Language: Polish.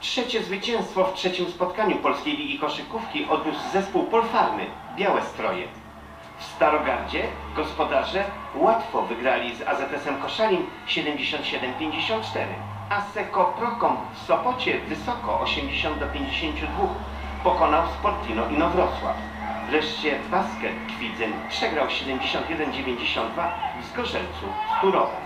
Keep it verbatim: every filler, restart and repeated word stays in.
Trzecie zwycięstwo w trzecim spotkaniu Polskiej Ligi Koszykówki odniósł zespół Polfarmy Białe Stroje. W Starogardzie gospodarze łatwo wygrali z A Z S-em Koszalin siedemdziesiąt siedem pięćdziesiąt cztery, a Seko Prokom w Sopocie wysoko osiemdziesiąt do pięćdziesięciu dwóch pokonał Sportino Inowrocław. Wreszcie basket Kwidzyn przegrał siedemdziesiąt jeden dziewięćdziesiąt dwa w Zgorzelcu z Turowem.